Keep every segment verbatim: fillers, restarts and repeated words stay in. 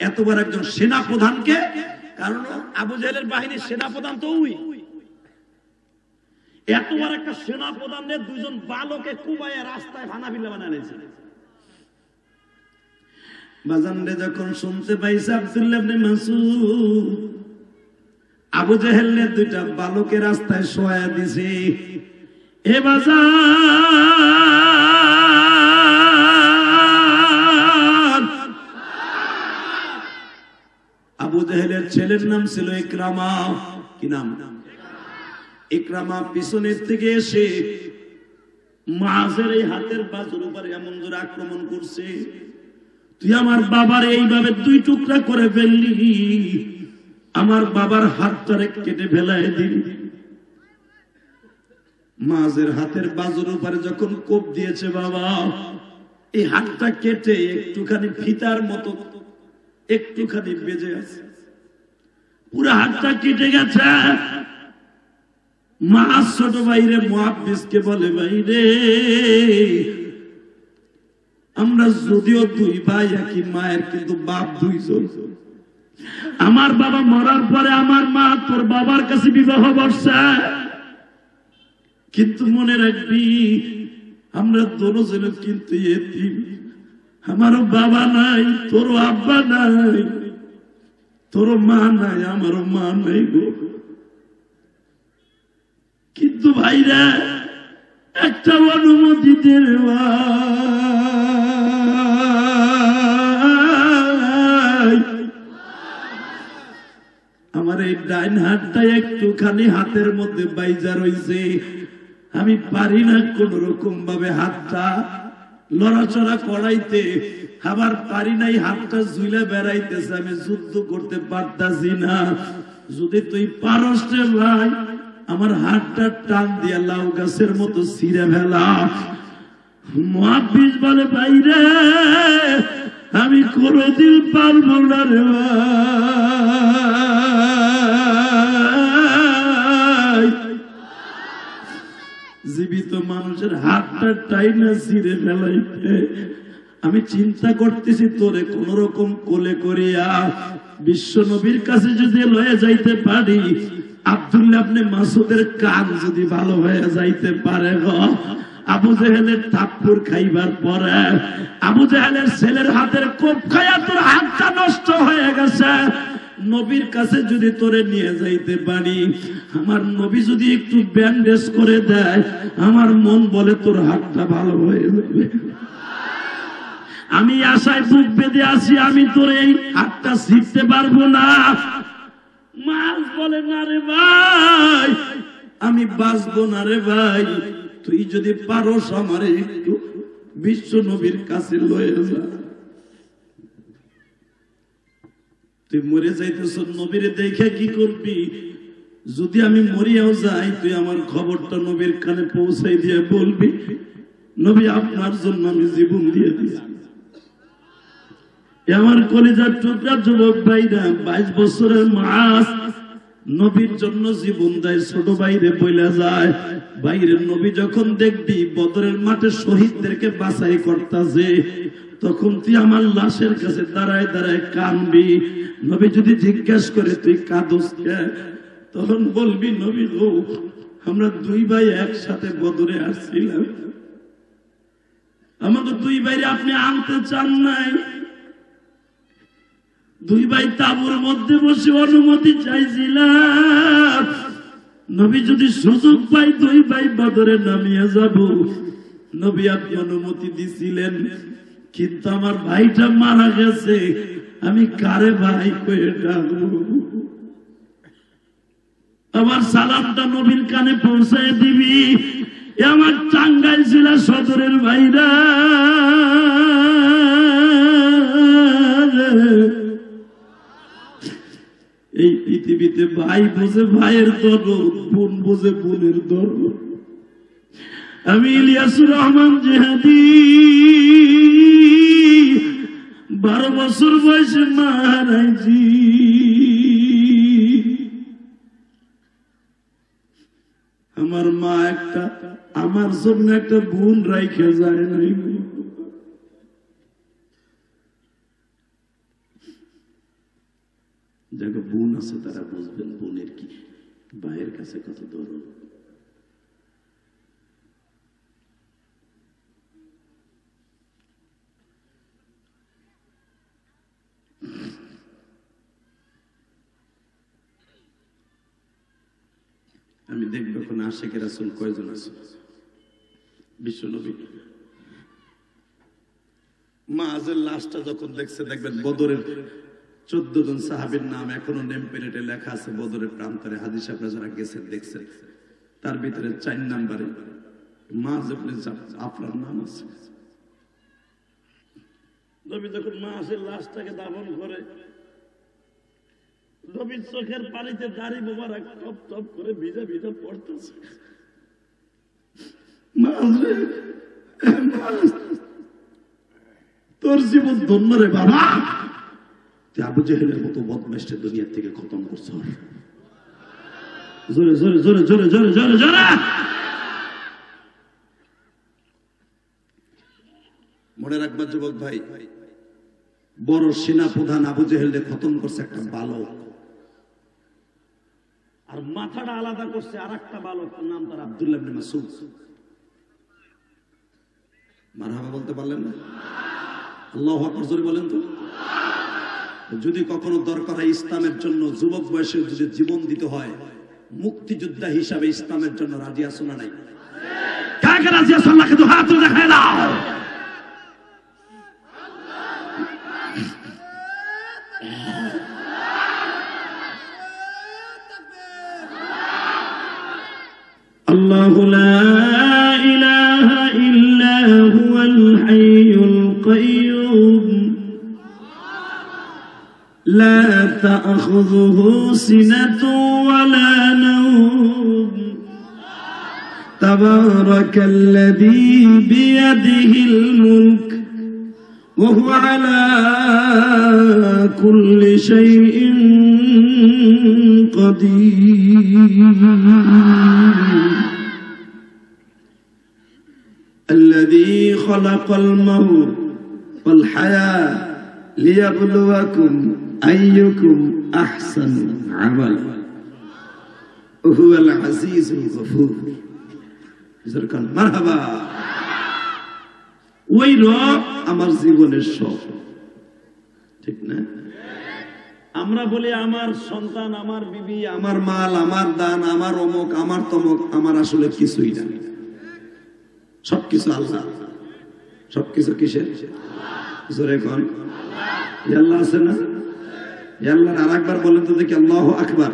এতবার একজন সেনা প্রধানকে, কারণ আবু জাহেলের বাহিনীর সেনা প্রধান তো ওই, এতবার একটা সেনা প্রধানের দুইজন বালকে কুবাইয়া রাস্তায় ভানাবিল্লা বানাইছে। বাজানরে যখন শুনতে পাইছে আব্দুল্লাহ ইবনে মাসউদ আবু জাহেলের দুইটা বালকে রাস্তায় শোয়া দিছে, এ বাজার আবু জাহেলের ছেলের নাম ছিল ইকরামা। কি নাম? ইকরামা পিছনের থেকে এসে মুআজের এই হাতের বাজুর উপরে এমন জোরে আক্রমণ করছে, তুই আমার বাবার এইভাবে দুই টুকরা করে ফেললি, আমার বাবার হাতটারে কেটে ফেলায় দিলি। মুআজের হাতের বাজুর উপরে যখন কোপ দিয়েছে বাবা, এই হাতটা কেটে একটুখানি ফিতার মতো একটুখানি বেজে আছে, পুরো হাতটা কেটে গেছে। মা ছোট ভাইরে মুহাদ্দিসকে বলে, ভাইরে আমরা যদিও দুই ভাই একই মায়ের, কিন্তু বাপ দুইজন। আমার বাবা মরার পরে আমার মা তোর বাবার কাছে বিবাহ বর্ষা, কিন্তু মনে রাখবি আমরা দুজন কিন্তু এতিম। আমারও বাবা নাই, তোরও আব্বা নাই, তোরও মা নাই, আমারও মা নাই গো। কিন্তু ভাইরা একটা অনুমতি দে, আমার এই ডাইন হাতটা একটুখানি হাতের মধ্যে বাইজা রয়েছে, আমি পারি না কোন রকম ভাবে হাতটা লড়াচড়া করাইতে, আবার পারি নাই হাতটা ঝুলে বেড়াইতেছে, আমি যুদ্ধ করতে পারতাছি না। যদি তুই পারস রে ভাই, আমার হাতটা টান দিয়া লাউ গাছের মতো ছিঁড়ে ফেলা। মুহাদ্দিস বলে, ভাইরে আমি কোনদিন পারবো না রে ভাই, জীবিত মানুষের হাতটা টাইনা ছিঁড়ে ফেলাইতে। আমি চিন্তা করতেছি তোরে কোন রকম কোলে করিয়া বিশ্ব নবীর কাছে যদি লয়ে যাইতে পারি, আব্দুল্লাহ ইবনে মাসউদের কান যদি ভালো হয়ে যাইতে পারে গো। আবু জাহেলের থাপ্পড় খাইবার পরে আবু জাহেলের ছেলের হাতের কোপ খাইয়া তোর হাতটা নষ্ট হয়ে গেছে, নবীর কাছে যদি তোরে নিয়ে যাইতে পারি, আমার নবী যদি একটু ব্যান্ডেজ করে দেয়, আমার মন বলে তোর হাতটা ভালো হয়ে যাবে। আমি আশায় বুক বেঁধে আসি, আমি তোর এই হাতটা ছিঁড়তে পারবো না। মাস বলে, না রে ভাই আমি বাঁচবো না রে ভাই, তুই যদি পারস আমারে একটু বিশ্ব নবীর কাছে লয়ে যা। তুই মরে যাইতেছ, নবীরে দেখে কি করবি? যদি আমি মরিয়াও যাই, তুই আমার খবরটা নবীর কানে পৌঁছাই দিয়ে বলবি, নবী আপনার জন্য আমি জীবন দিয়ে দিয়েছি। আমার কলিজার টুকরা যুবক ভাইরা, বাইশ বছরের মাস নবীর জন্য জীবন দেয়, ছোট বাইরে বইলা যায়। বাইরের নবী যখন দেখবি বদরের মাঠে শহীদদেরকে বাছাই করতেছে, তখন তুই আমার লাশের কাছে দাঁড়ায় দাঁড়ায় কানবি। নবী যদি জিজ্ঞাসা করে তুই কাঁদস কে, তখন বলবি, নবী গো আমরা দুই ভাই একসাথে বদরে আসছিলাম, আমাকে দুই ভাইরে আপনি আনতে চান নাই, দুই ভাই তাঁবুর মধ্যে বসে অনুমতি চাইছিলাম, নবী যদি সুযোগ পাই দুই ভাই বদরে নামিয়ে যাব। নবী আপনি অনুমতি দিছিলেন, কিন্তু আমার ভাইটা মারা গেছে, আমি কারে ভাই কয়ে ডাকবো? আমার সালামটা নবীর কানে পৌঁছায় দিবি। আমার টাঙ্গাইল জেলা সদরের ভাইরা, এই পৃথিবীতে ভাই বোঝে ভাইয়ের দরদ, বোন বোঝে বোনের দরদ। আমি ইলিয়াসুর রহমান জিহাদি, বারো বছর বয়সে মারাইছি। আমার মা একটা আমার জন্য একটা বোন রাইখে যায় নাই। যাকে বোন আছে তারা বুঝবেন বোনের কি, ভাইয়ের কাছে কত দরদ। আমি দেখবো কোন আশিকের রাসূল কয়জন আছে। বিশ্ব নবী মাঝের লাশটা যখন দেখছে, দেখবেন বদরের চোদ্দ জন সাহাবীর নাম এখনো নেম প্লেটে লেখা আছে বদরের প্রান্তরে। হাদিস সাহেবরা যারা গেছেন দেখছেন, তার ভিতরে চার নাম্বারে মাঝ আপনার নাম আছে। নবী যখন মাঝের লাশটাকে দাফন করে, নবীর চোখের পানিতে দাড়ি মোবারক টপ টপ করে ভিজা ভিজা পড়তেছে। তোর জীবন ধন্য রে বাবা, তুই আবু জেহেলের মতো বদমাইশকে দুনিয়া থেকে খতম করছ। জোরে জোরে জোরে জোরে জোরে জোরে জোরে মনে রাখবা যুবক ভাই, বড় সেনা প্রধান আবু জেহেলকে খতম করছে একটা বালক, আর মাথাটা আলাদা করছে আর একটা বালক, নাম তার আব্দুল্লাহ ইবনে মাসউদ। মারহাবা বলতে পারলেন না? আল্লাহু আকবার জোরে বলেন তো। যদি কখনো দরকার হয় ইসলামের জন্য যুবক বয়সে যদি জীবন দিতে হয়, মুক্তিযোদ্ধা হিসাবে ইসলামের জন্য রাজি আছো না নাই? কাকে রাজি আছো? আল্লাহকে তো হাত দেখায় দাও। الله لا إله إلا هو الحي القيوم لا تأخذه سنة ولا نوم تبارك الذي بيده الملك وهو على كل شيء قدير الذي خلق الموت والحياة ليبلوكم أيكم أحسن عملا وهو العزيز الغفور زركان مرحبا ওই রব আমার জীবনের সব, ঠিক না? আমরা বলি আমার সন্তান, আমার বিবি, আমার মাল, আমার দান, আমার অমুক, আমার তমুক, আমার আসলে কিছুই না। সবকিছু আল্লাহ। সবকিছু কিসের? জোরে কোন আল্লাহ আছে না? আল্লাহ আর একবার বলেন তো দেখি, আল্লাহু আকবার।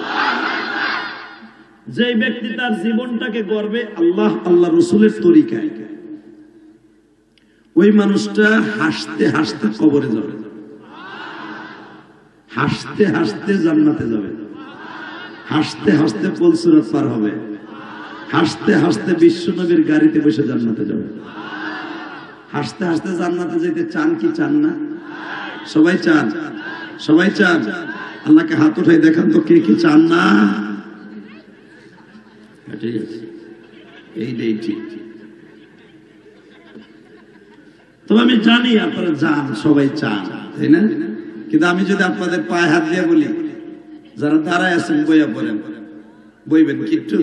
যে ব্যক্তি তার জীবনটাকে গড়বে আল্লাহ আল্লাহ রসুলের তরিকায়, ওই মানুষটা হাসতে হাসতে কবরে যাবে, হাসতে হাসতে জান্নাতে যাবে, হাসতে হাসতে পুলসিরাত পার হবে, হাসতে হাসতে বিশ্বনবীর গাড়িতে বসে জান্নাতে যাবে। হাসতে হাসতে জান্নাতে যেতে চান কি চান না? সবাই চান, সবাই চান। আল্লাহকে হাত উঠাই দেখান তো কে কি চান না? ঠিক আছে, এইটাই ঠিক। তবে আমি জানি আপনারা চান, সবাই চান, তাই না? কিন্তু আমি যদি আপনাদের পায়ে হাত দিয়ে বলি, যারা দাঁড়ায় আছেন বইয়া পড়েন, বইবেন কি একটু?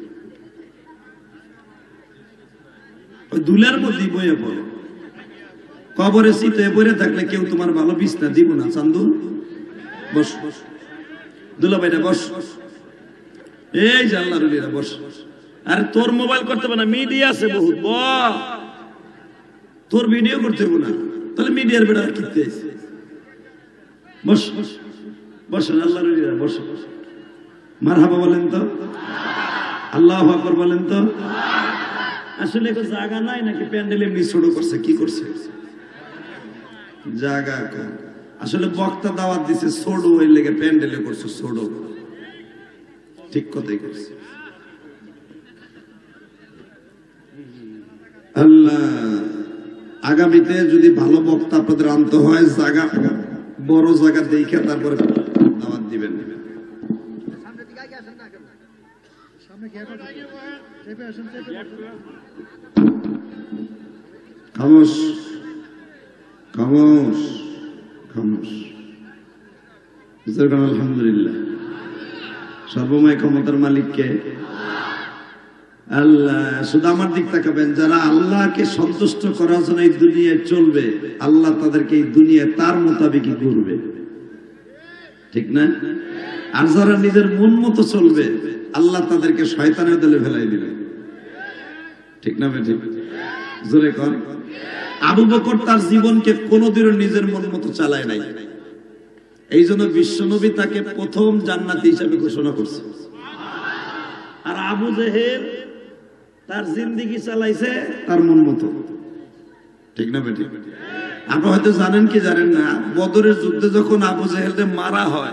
ওই দুলের মধ্যে বইয়া পড়ে, কবরে শীতে পড়ে থাকলে কেউ তোমার ভালো বিছনা দিব না। চান্দু বস, দুলা ভাইটা বস, এই যে আল্লাহর ওলিরা বস। আরে তোর মোবাইল করতে হবে না, মিডিয়া আছে বহুত, ব তোর ভিডিও করতে হবে না, তাহলে মিডিয়ার বেড়া কিনতে বস বসেন। আল্লাহর ওলিরা বস, মারহাবা বলেন তো, আল্লাহু আকবার বলেন তো। আসলে তো জায়গা নাই নাকি প্যান্ডেল এমনি ছোট করছে? কি করছে? জায়গা কম। আসলে বক্তা দাওয়াত দিছে ছোট, ওই লেগে প্যান্ডেলে করছে ছোট। ঠিক কথাই করছে। আল্লাহ আগামীতে যদি ভালো বক্তা আপনাদের আনতে হয়, জায়গা বড় জায়গা দেখে তারপরে দাওয়াত দিবেন। খামোশ খামোশ খামোশ। আলহামদুলিল্লাহ। সর্বময় ক্ষমতার মালিককে আল্লাহ। শুধু আমার দিক তাকাবেন, যারা আল্লাহকে সন্তুষ্ট করার জন্য এই দুনিয়ায় চলবে, আল্লাহ তাদেরকে এই দুনিয়ায় তার মোতাবেকই করবে, ঠিক না? আর যারা নিজের মন মতো চলবে, আল্লাহ তাদেরকে শয়তানের দলে ফেলাই দিবে, ঠিক না? ঠিক জোরে কর। আবু বকর তার জীবনকে কোনোদিনও নিজের মন মতো চালায় নাই। এই জন্য বিশ্বনবী তাকে প্রথম জান্নাতি হিসাবে ঘোষণা করছে। আর আবু জেহেল তার জিন্দেগি চালাইছে তার মন মতো, ঠিক না বেটি? আপনি হয়তো জানেন কি জানেন না, বদরের যুদ্ধে যখন আবু জেহেলকে মারা হয়,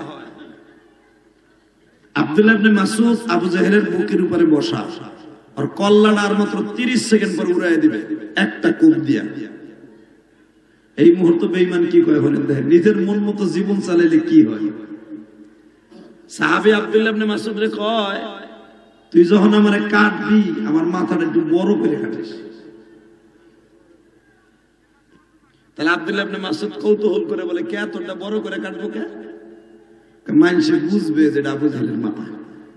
আব্দুল্লাহ ইবনে মাসউদ আবু জেহেলের বুকের উপরে বসা, আর কল্লাটা আর মাত্র তিরিশ সেকেন্ড পর উড়াই দিবে একটা কূপ দিয়া। এই মুহূর্তে বেঈমান কি কয় বলেন? দেখেন, নিজের মন মতো জীবন চালাইলে কি হয়। সাহাবী আব্দুল্লাহ ইবনে মাসউদ রে কয়, তুই যখন আমারে কাটবি, আমার মাথাটা একটু বড় করে কাটিস। তাহলে আব্দুল্লাহ ইবনে মাসউদ কৌতূহল করে বলে, কে তোরটা বড় করে কাটবো? কে মানুষে বুঝবে যে আবু জেহেলের মাথা।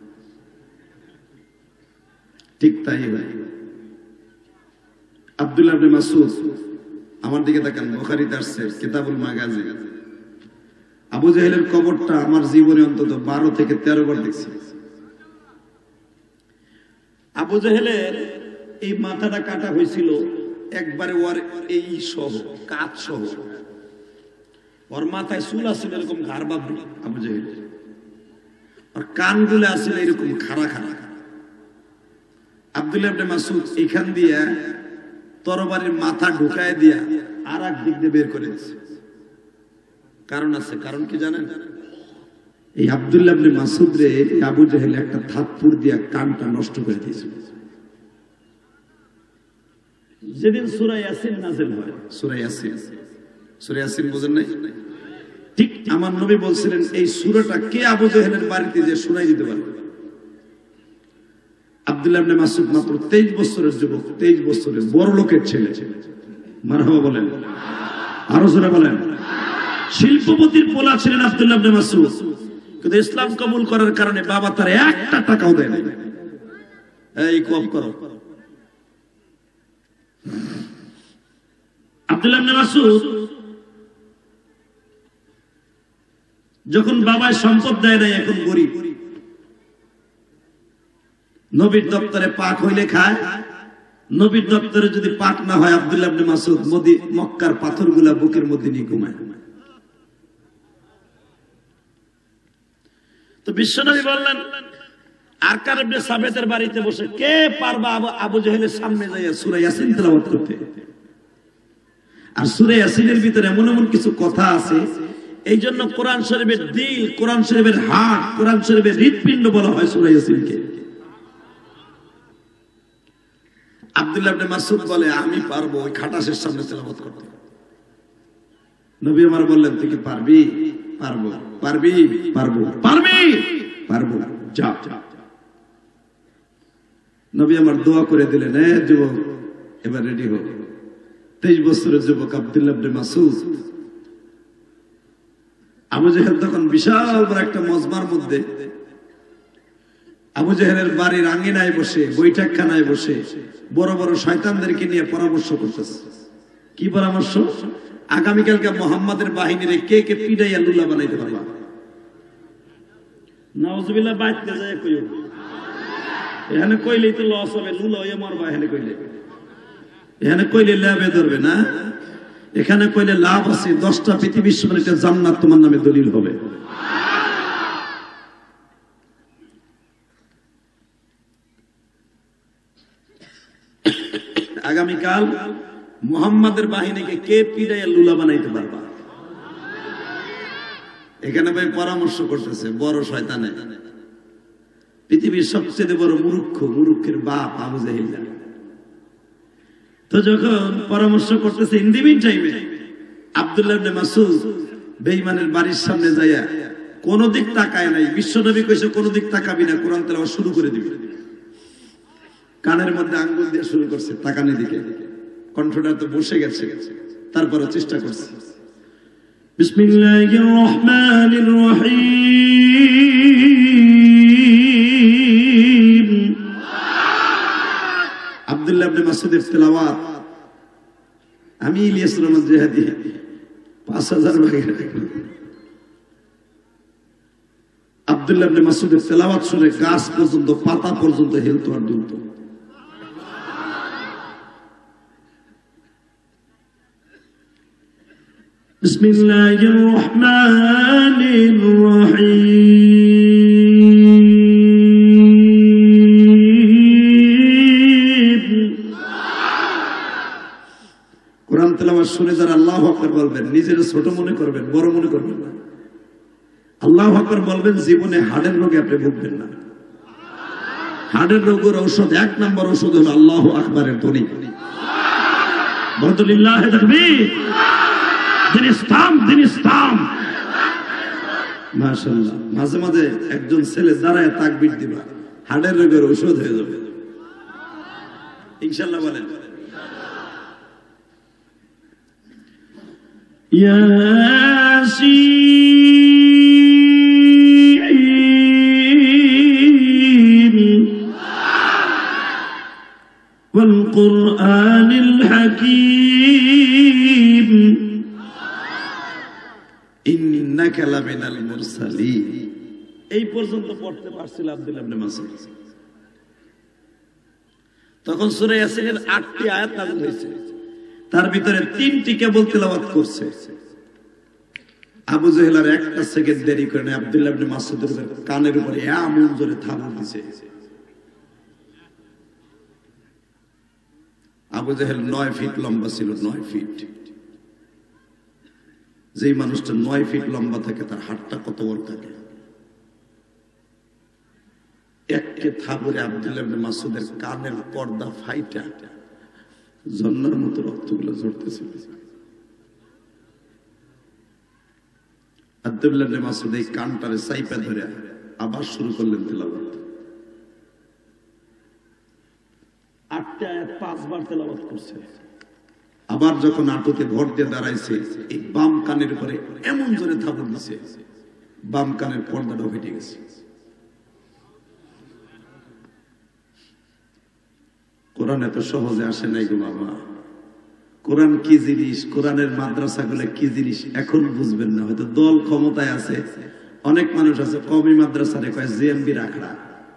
ঠিক তাই ভাই। আব্দুল্লাহ ইবনে মাসউদ, আমার দিকে তাকান, বুখারীতে আসছে কিতাবুল মাগাজি। আবু জেহেলের কবরটা আমার জীবনে অন্তত বারো থেকে তেরো বার দেখছি। আবু জেহেলের এই মাথাটা কাটা হয়েছিল একবারে ওর এই সহ, কাজ সহ। ওর মাথায় চুল আছিল এরকম ঘাড় বাবরি আবু জেহেল, আর কানগুলো আছিল এরকম খাড়া খাড়া। আব্দুল্লাহ ইবনে মাসউদ এখান দিয়া তরবারির মাথা ঢুকায় দিয়া আর এক দিক দিয়ে বের করে দিয়েছে। কারণ আছে, কারণ কি জানেন? এই আব্দুল্লাহ ইবনে মাসউদ রে আবু জেহেল একটা থাপ্পড় দিয়া কানটা নষ্ট করে দিয়েছিল। যেদিন সূরা ইয়াসিন নাযিল হয়, সূরা ইয়াসিন, সূরা ইয়াসিন বুঝেন নাই? ঠিক আমার নবী বলছিলেন, এই সূরাটা কে আবু জেহেলের বাড়িতে যে শোনাই দিতে পারে? আব্দুল্লাহ ইবনে মাসউদ মাত্র তেইশ বছরের যুবক, তেইশ বছরের বড় লোকের ছেলে। মারহাবা বলেন, আরো জোরে বলেন। শিল্পপতির পোলা ছিলেন আব্দুল্লাহ ইবনে মাসউদ, কিন্তু ইসলাম কবুল করার কারণে বাবা তার একটা টাকাও দেয় না। এই কব করো। আব্দুল্লাহ ইবনে মাসউদ যখন বাবায় সম্পদ দেয় নাই, এখন গরিব, নবীর দপ্তরে পাক হইলে খায়, নবীর দপ্তরে যদি পাক না হয়, আব্দুল্লাহ ইবনে মাসউদ মদি মক্কার পাথরগুলা বুকের মধ্যে নিয়ে ঘুমায়। তো বিশ্বনবী বললেন, আরকার ইবনে সাবেতের বাড়িতে বসে কে পারবা আবু জেহেলের সামনে যাইয়া সূরা ইয়াসিন তেলাওয়াত করতে? আর সূরা ইয়াসিনের ভিতরে এমন এমন কিছু কথা আছে, এই জন্য কোরআন শরীফের দিল, কোরআন শরীফের হার্ট, কোরআন শরীফের হৃৎপিণ্ড বলা হয় সূরা ইয়াসিনকে। আব্দুল্লাহ ইবনে মাসউদ বলে, আমি পারবো ওই খাটাসের সামনে তেলাওয়াত করতে। নবী আমার বললেন, তুই কি পারবি? পারবো। পারবি? পারবো। পারবি? পারবো। যা। নবী আমার দোয়া করে দিলেন, এ যুবক এবার রেডি হো। তেইশ বছরের যুবক আব্দুল্লাহ ইবনে মাসউদ। আবু জেহেল তখন বিশাল বড় একটা মজমার মধ্যে আবু জেহেলের বাড়ির আঙ্গিনায় বসে, বৈঠকখানায় বসে বড় বড় শয়তানদেরকে নিয়ে পরামর্শ করতেছে। কি পরামর্শ? আগামীকালকে মুহাম্মাদের বাহিনীরে কে কে পিড়াইয়া লুলা বানাইতে পারবা? নাউজুবিল্লাহ, বাইতে যায় কইও, এখানে কইলেই তো লস হবে, লুলা হইয়া মরবা। এখানে কইলে, এখানে কইলে লাভে ধরবে না, এখানে কইলে লাভ আছে। দশটা পৃথিবীর সমান একটা জান্নাত তোমার নামে দলিল হবে। আগামীকাল মুহাম্মাদের বাহিনীকে কে পিড়াইয়া লুলা বানাইতে পারবা? এখানে ভাই পরামর্শ করতেছে বড় শয়তানে, পৃথিবীর সবচেয়ে বড় মূর্খ, মূর্খের বাপ আবু জেহেল। তো যখন পরামর্শ করতেছে, ইন দি মিন টাইমে আব্দুল্লাহ ইবনে মাসউদ বেঈমানের বাড়ির সামনে যাইয়া কোন দিক তাকায় নাই। বিশ্বনবী কইছে কোন দিক তাকাবি না, কোরআন তেলাওয়াত শুরু করে দিবি। কানের মধ্যে আঙ্গুল দিয়ে শুরু করছে তাকানের দিকে, কণ্ঠটা তো বসে গেছে, তারপরে চেষ্টা করছে। বিসমিল্লাহির রহমানির রহিম। আব্দুল্লাহ ইবনে মাসউদের তেলাওয়াত আমি ইলিয়াস রহমান জিহাদি পাঁচ হাজার ভাগে আব্দুল্লাহ ইবনে মাসউদের তেলাওয়াত শুনে গাছ পর্যন্ত পাতা পর্যন্ত হেলতো আর দুলতো। বিসমিল্লাহির রহমানির রহিম। কোরআন তেলাওয়াত শুনে যারা আল্লাহু আকবার বলবেন নিজের ছোট মনে করবেন, বড় মনে করবেন না। আল্লাহু আকবার বলবেন, জীবনে হার্টের রোগে আপনি ভুগবেন না। হার্টের রোগের ঔষধ, এক নম্বর ঔষধ হলো আল্লাহু আকবারের ধ্বনি। লিল্লাহি তাকবীর। দিন ইসলাম, দিন ইসলাম। মাশাআল্লাহ। মাঝে মাঝে একজন ছেলে দাঁড়ায় তাকবীর দিবা, হার্টের রোগের ঔষধ হয়ে যাবে ইনশাআল্লাহ। বলেন ইয়াসিন ওয়াল কুরআনিল হাকীম ইন্নাকা লামিনাল মুরসালিন। এই পর্যন্ত পড়তে পারছিল আব্দুল্লাহ ইবনে মাসউদ। তখন সূরা ইয়াসিনের আটটি আয়াত নাযিল হয়েছে, তার ভিতরে তিনটি কেবল তেলাওয়াত করছে। আবু জেহেল আর একটা সেকেন্ড দেরি করে না, আব্দুল্লাহ ইবনে মাসউদের কানের উপরে এমন জোরে থাবড় দিয়েছে। আবু জেহেল নয় ফিট লম্বা ছিল, নয় ফিট। যেই মানুষটা নয় ফিট লম্বা থাকে তার হাতটা কত বড় থাকে। এককে থাবরে আব্দুল্লাহ ইবনে মাসউদের কানের পর্দা ফাইটা ঝর্ণার মতো রক্তগুলো ঝরতেছে। আব্দুল্লাহ ইবনে মাসউদ এই কানটারে সাইপা ধরে আবার শুরু করলেন তেলাওয়াত। আটটা আয়াত পাঁচবার তেলাওয়াত করছে। আবার যখন আটুতে ভর দিয়ে দাঁড়াইছে, এই বাম কানের উপরে এমন জোরে থাপড় দিছে, বাম কানের পর্দাটাও ফেটে গেছে। কোরআন এত সহজে আসে নাই গো বাবা। কোরআন কি জিনিস, কোরআনের মাদ্রাসাগুলো কি জিনিস এখন বুঝবেন না। হয়তো দল ক্ষমতায় আছে, অনেক মানুষ আছে কওমি মাদ্রাসারে কয় জেএমবি রাখড়া,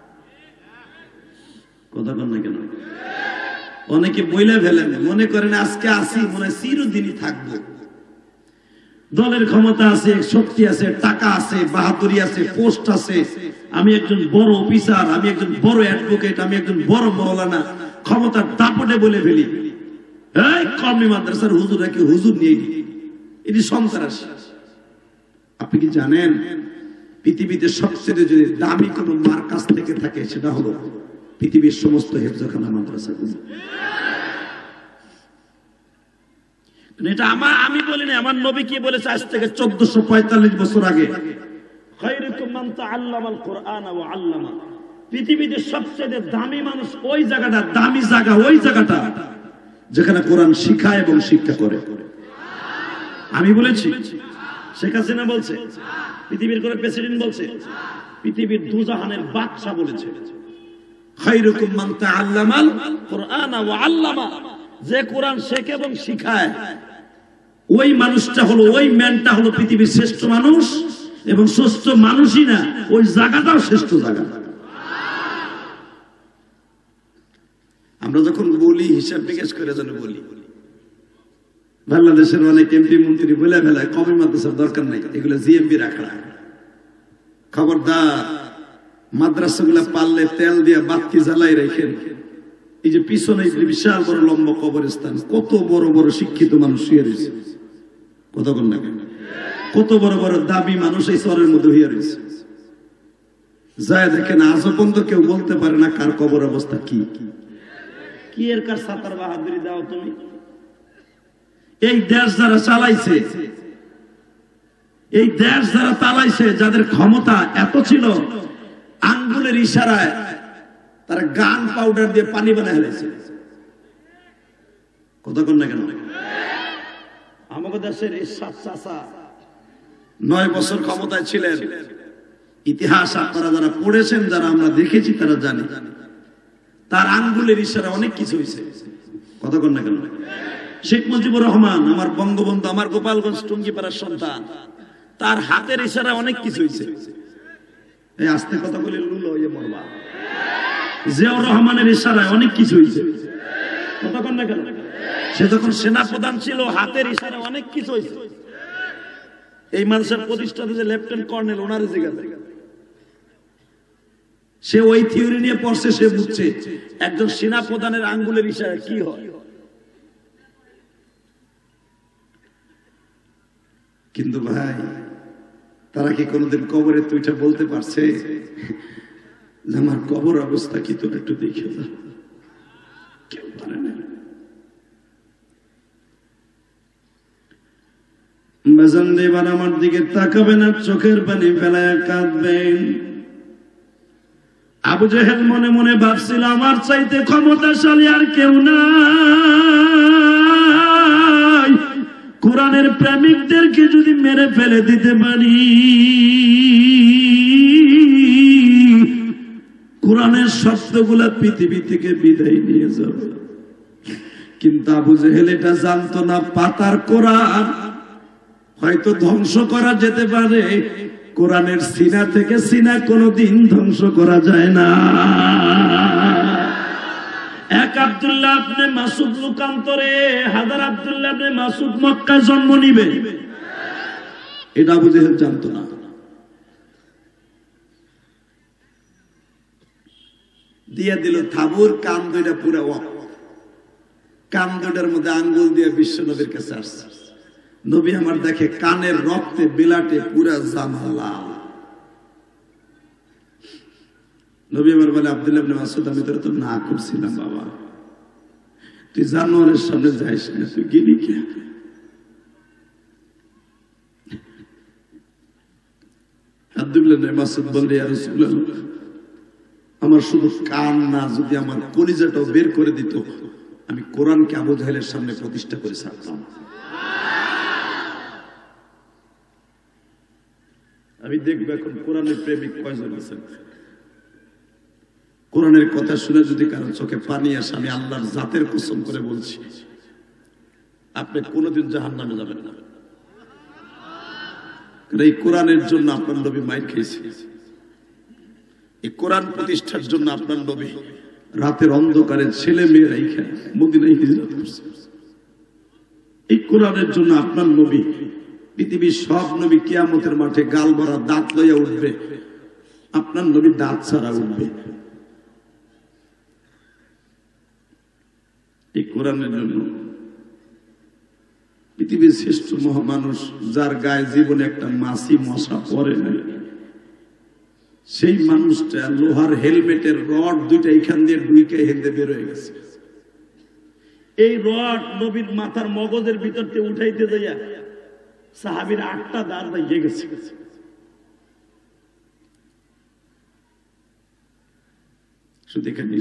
কথা বল না কেন? অনেকে বইলে ফেলেন, মনে করেন আজকে আসি মনে চিরদিনই থাকবো। দলের ক্ষমতা আছে, শক্তি আছে, টাকা আছে, বাহাদুরি আছে, পোস্ট আছে। আমি একজন বড় অফিসার, আমি একজন বড় অ্যাডভোকেট, আমি একজন বড় মাওলানা, ক্ষমতার দাপটে বলে ফেলি এই কওমি মাদ্রাসার হুজুর কি হুজুর নিয়ে নি, এটি সন্ত্রাস। আপনি কি জানেন পৃথিবীতে সবচেয়ে যদি দামি কোন মার কাছ থেকে থাকে সেটা হলো পৃথিবীর সমস্ত হেফজখানা মাদ্রাসাগুলো। এটা আমার আমি বলি না, আমার নবী কি বলেছে আজ থেকে চোদ্দশো পঁয়তাল্লিশ বছর আগে, খায়রুকুম মান তাআল্লামাল কুরআন ওয়া আল্লামা। পৃথিবীতে সবচেয়ে দামি মানুষ ওই জায়গাটা, দামি জায়গা ওই জায়গাটা যেখানে কোরআন শিখায় এবং শিক্ষা করে। আমি বলেছি, শেখ হাসিনা বলছে, পৃথিবীর কোন প্রেসিডেন্ট বলছে, পৃথিবীর দুজাহানের বাদশা বলেছে খায়রুকুম মান তাআল্লামাল কুরআন ওয়া আল্লামা। যে কোরআন শেখে এবং শিখায় ওই মানুষটা হলো, ওই ম্যানটা হলো পৃথিবীর শ্রেষ্ঠ মানুষ। এবং শ্রেষ্ঠ মানুষই না, ওই জায়গাটাও শ্রেষ্ঠ জায়গা। আমরা যখন বলি হিসাব নিকাশ করে যেন বলি। বাংলাদেশের অনেক এমপি মন্ত্রী বলে ফেলায় কওমি মাদ্রাসার দরকার নাই, এগুলো জিএমবি রাখা। খবরদার, মাদ্রাসাগুলা পারলে তেল দিয়ে বাতি জ্বালাই রেখেন। এই যে পিছনে বিশাল বড় লম্বা কবরস্থান, কত বড় বড় শিক্ষিত মানুষ শুয়ে রয়েছে, কতক্ষণ না কেন, কত বড় বড় দাবি মানুষ এই শহরের মধ্যে হইয়া রয়েছে। যায় দেখেন আজও পর্যন্ত কেউ বলতে পারে না কার কবর অবস্থা কি কি এর কার সাতার বাহাদুরি দাও তুমি। এই দেশ যারা চালাইছে, এই দেশ যারা চালাইছে, যাদের ক্ষমতা এত ছিল, আঙ্গুলের ইশারায় তারা গান পাউডার দিয়ে পানি বানায় ফেলেছে। কতক্ষণ না কেন আমাদের দেশের এই সাত চাষা নয় বছর ক্ষমতায় ছিলেন। ইতিহাস আপনারা যারা পড়েছেন, যারা আমরা দেখেছি, তারা জানি তার আঙ্গুলের ইশারা অনেক কিছু হয়েছে। কথা কন না কেন? শেখ মুজিবুর রহমান আমার বঙ্গবন্ধু, আমার গোপালগঞ্জ টুঙ্গিপাড়ার সন্তান, তার হাতের ইশারা অনেক কিছু হয়েছে। এই আস্তে কথা বলে লুলো হয়ে মরবা। জিয়াউর রহমানের ইশারায় অনেক কিছু হয়েছে। কথা কন না কেন? সে যখন সেনাপ্রধান ছিল, হাতের ইশারায় অনেক কিছু হয়েছে। এই মানুষের প্রতিষ্ঠাতা যে লেফটেন্যান্ট কর্নেল, ওনার জিজ্ঞাসা, সে ওই থিওরি নিয়ে পড়ছে, সে বুঝছে একজন সেনা প্রধানের আঙ্গুলের ইশারা কি হয়। কিন্তু ভাই, তারা কি কোনোদিন কবরে তুইটা বলতে পারছে যে আমার কবর অবস্থা কি, তোর একটু দেখে যা? কেউ পারে না। বেজান এবার আমার দিকে তাকাবেন আর চোখের পানি ফেলায় কাঁদবেন। আবু জেহেল মনে মনে ভাবছিল, আমার চাইতে ক্ষমতাশালী আর কেউ নাই। কোরআনের প্রেমিকদেরকে যদি মেরে ফেলে দিতে পারি, কোরআনের শব্দগুলা পৃথিবী থেকে বিদায় নিয়ে যাবে। কিন্তু আবু জেহেল এটা জানতো না, পাতার কোরআন হয়তো ধ্বংস করা যেতে পারে, কোরআনের সিনা থেকে সিনা কোনদিন ধ্বংস করা যায় না। এক আব্দুল্লাহ ইবনে মাসউদ লোকান্তরে হাজার আব্দুল্লাহ ইবনে মাসউদ মক্কায় জন্ম নিবে, এটা আবু জেহেল জানতো না। দিয়ে দিল থাবুর, কান দুইটা পুরা ওয়াক, কান দুইটার মধ্যে আঙ্গুল দিয়ে বিশ্ব নবীর কাছে আসছে। নবী আমার দেখে কানের রক্তে বিলাটে পুরা জামা লাল। নবী আমার বলে, আব্দুল্লাহ ইবনে মাসউদ, আমি তোর তো না করছিলাম বাবা, তুই জানোয়ারের সামনে যাইস না, তুই গেলি কে? আব্দুল্লাহ ইবনে মাসউদ বললে, ইয়া রাসূলুল্লাহ, আমার শুধু কান না, যদি আমার কলিজাটাও বের করে দিত, আমি কোরআনকে আবু জাহেলের সামনে প্রতিষ্ঠা করে ছাড়তাম। আমি দেখবো এখন কোরআনের প্রেমিক কয়জন আছেন। কোরআনের কথা শুনে যদি কারো চোখে পানি আসে, আমি আল্লাহর জাতের কসম করে বলছি, আপনি কোনোদিন জাহান্নামে যাবেন না। এই কোরআনের জন্য আপনার নবী মাইর খেয়েছে, এই কোরআন প্রতিষ্ঠার জন্য আপনার নবী রাতের অন্ধকারে ছেলে মেয়েরা এইখানে মদিনায় হিজরত করছে। এই কোরআনের জন্য আপনার নবী, পৃথিবীর সব নবী কিয়ামতের মাঠে গাল ভরা দাঁত লইয়া উঠবে, আপনার নবী দাঁত ছাড়া উঠবে। এই কোরআনের জন্য পৃথিবীর শ্রেষ্ঠ মহামানুষ, যার গায়ে জীবনে একটা মাছি মশা পড়ে নাই, সেই মানুষটা লোহার হেলমেটের রড দুইটা এইখান দিয়ে ডুইকে হেলতে বের হয়ে গেছে। এই রড নবীর মাথার মগজের ভিতর থেকে উঠাইতে যাইয়া সাহাবীর আটটা দাঁত ভেঙে গেছে। শুধু এখানে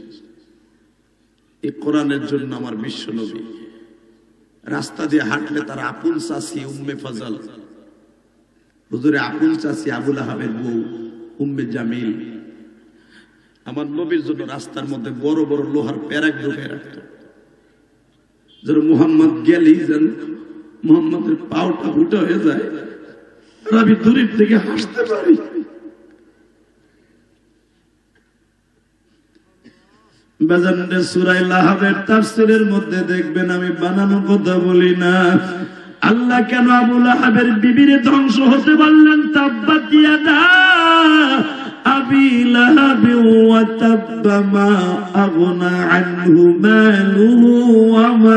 এই কোরআনের জন্য আমার বিশ্ব নবী রাস্তা দিয়ে হাঁটলে তার আপন চাচি উম্মে ফজল, হুজুরে আপন চাচি আবুল আহাবের বউ উম্মে জামিল, আমার নবীর জন্য রাস্তার মধ্যে বড় বড় লোহার প্যারাক ঢুকে রাখত। যেন মুহাম্মদ গেলেই যেন মুহাম্মদের পাওটা ফুটা হয়ে যায়, আর আমি দূরের থেকে হাসতে পারি। বাজানরে সূরা লাহাবের তাফসীরের মধ্যে দেখবেন, আমি বানানো কথা বলি না। আল্লাহ কেন আবু লাহাবের বিবিরে ধ্বংস হতে বললেন? তাব্বাত ইয়াদা আবি লাহাব ওয়া তাব্বা মা আগনা আনহু মালুহু ওয়া মা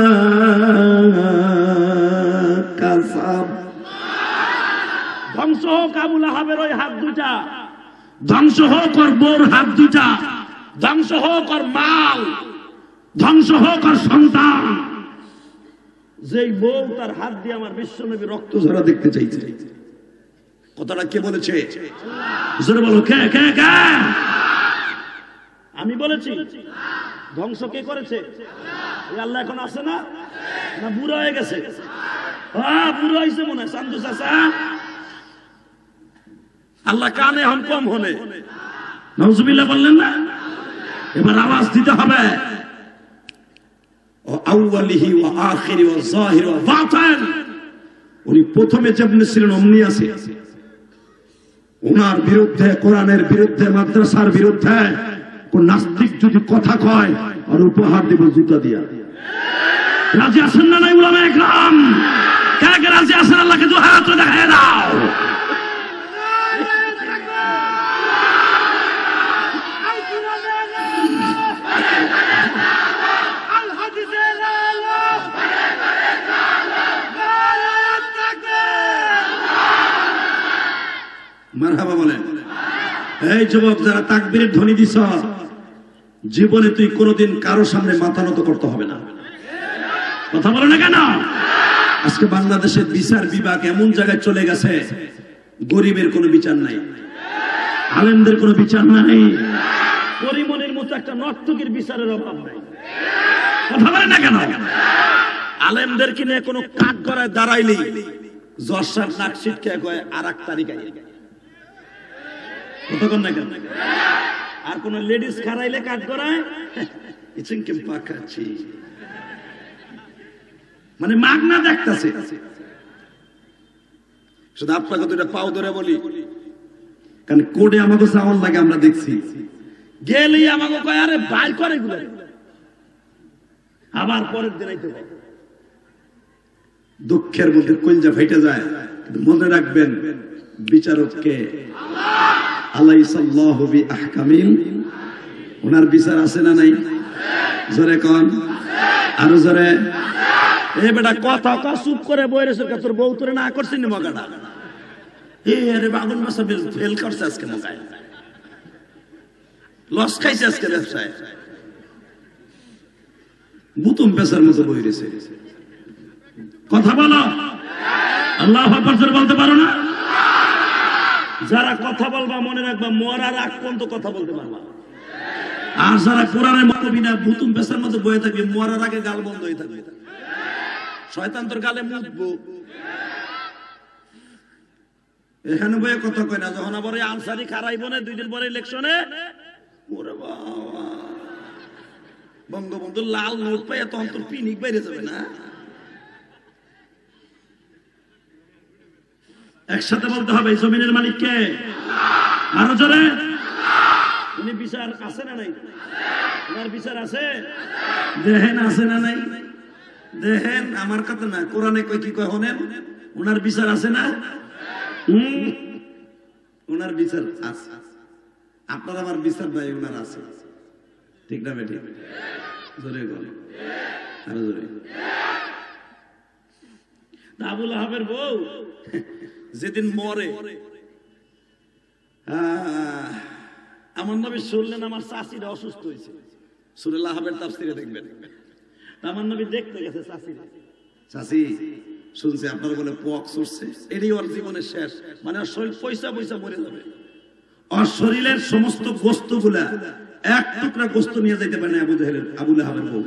কাসাব। ধ্বংস হোক আবু লাহাবের ওই হাত দুটা, ধ্বংস হোক ওর বউর হাত দুটা, ধ্বংস হোক ওর মাল, ধ্বংস হোক ওর সন্তান। যেই বউ তার হাত দিয়ে আমার বিশ্বনবী রক্ত ঝরা দেখতে চাইছে। কথাটা কে বলেছে? জোরে বলো, কে কে কে? আমি বলেছি। ধ্বংস কে করেছে? আল্লাহ এখন আছে না? না বুড়া হয়ে গেছে? হ্যাঁ বুড়া হয়েছে মনে হয়। চান্দু চাচা আল্লাহ কানে হন কম হনে নাউজুবিল্লাহ বললেন না। এবার আওয়াজ দিতে হবে ও আউয়ালিহি ওয়া আখিরি ওয়া যাহির ওয়া বাতিন। উনি প্রথমে যেমনি ছিলেন অমনি আছে। ওনার বিরুদ্ধে, কোরআনের বিরুদ্ধে, মাদ্রাসার বিরুদ্ধে কোন নাস্তিক যদি কথা কয় আর উপহার দিব জুতা দিয়া। রাজি আছেন না নাই উলামা একরাম? কে কে রাজি আছেন? আল্লাহকে দুই হাত দেখায় দাও। মারহাবা বলেন। এই যুবক যারা তাকবীরের ধ্বনি দিছ, জীবনে তুই কোনোদিন কারো সামনে মাথা নত করতে হবে না। কথা বলো না কেন? আজকে বাংলাদেশের বিচার বিভাগ এমন জায়গায় চলে গেছে, গরিবের কোনো বিচার নাই, আলেমদের কোনো বিচার নাই, পরিমনির মতো একটা নর্তকীর বিচারের অভাব নাই। কথা বলেন না কেন? আলেমদেরকে নিয়ে কোনো কাঠ গড়ায় দাঁড়াইলেই জর্সার নাক ছিটকে কয় আর এক তারিখ আই। কতক্ষণ না কেন? আর কোন লেডিস খারাইলে কাঠ গড়ায় পাকাচ্ছি, মানে মাগনা দেখতেছে। শুধু আপনাকে দুটা পাও ধরে বলি, কারণ কোডে আমাকে চাওয়ার লাগে আমরা দেখছি, গেলেই আমাকে কয় আরে বাই করে এগুলো, আবার পরের দিন আইতে হয়। দুঃখের মধ্যে কলজা ফেটে যায়। কিন্তু মনে রাখবেন বিচারককে আলাইসাল্লাহু বিআহকামিল, ওনার বিচার আছে না নাই? জোরে কোন, আরো জোরে। এ বেটা কথা কা চুপ করে বইরে সরকা, তোর বউ তোরে না করছিস নি মগাটা? এ আরে বাগুন মাসা ফেল করছে আজকে মগায়, লস খাইছে আজকে ব্যবসায়, বুতুম পেশার মতো বইরেছে। কথা বলো, আল্লাহু আকবার জোরে বলতে পারো না? যারা কথা বলবা মনে রাখবা মরার আগ পর্যন্ত কথা বলতে পারবা। আর যারা কোরআনের মতো বিনা বুতুম পেশার মতো বয়ে থাকবে, মরার আগে গাল বন্ধ হয়ে থাকবে। শয়তান তোর গালে মুতবো, এখানে বয়ে কথা কয় না। যখন আবার আনসারি খারাইব না দুই দিন পরে ইলেকশনে, ওরে বাবা বঙ্গবন্ধু লাল নোট পাইয়া তখন তোর পিনিক বাইরে যাবে না। একসাথে বলতে হবে জমিনের মালিককে, আরো জোরে। উনি বিচার আছে না নাই? ওনার বিচার আছে, দেখেন আছে না নাই? দেখেন আমার কথা না, কোরআনে কই কি কয় হনেন, ওনার বিচার আছে না? হম, ওনার বিচার আছে। আপনার আমার বিচার নাই, ওনার আছে। ঠিক না বেঠিক? জোরে বলে, আরো জোরে। আবুল আহাবের বউ যেদিন মরে, আমার নবী শুনলেন আমার চাষিরা অসুস্থ হয়েছে। সূরা আহাবের তাফসীরে দেখবেন, আমার নবী দেখতে গেছে চাষিরা, চাষি শুনছে আপনার বলে পক্স উঠছে, এটাই ওর জীবনের শেষ, মানে ওর শরীর পয়সা পয়সা মরে যাবে। ওর শরীরের সমস্ত গোস্ত গুলা এক টুকরা গোস্ত নিয়ে যাইতে পারে না আবু জাহেলের, আবুল আহাবের বউ।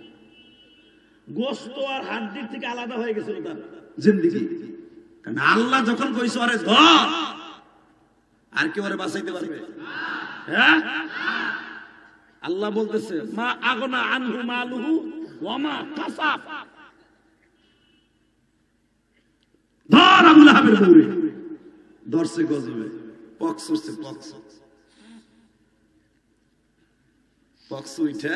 গোস্ত আর হাড্ডির থেকে আলাদা হয়ে গেছিল তার জিন্দেগি। কারণ আল্লাহ যখন কইছে আরে ধর, আর কি ওরে বাঁচাইতে পারবে? হ্যাঁ, আল্লাহ বলতেছে মা আগনা আনহু মালুহু ওয়া মা কাসাব। ধর আবুল আহাবের বউরে, ধরছে গজবে, পক্স উঠছে, পক্স পক্স উঠা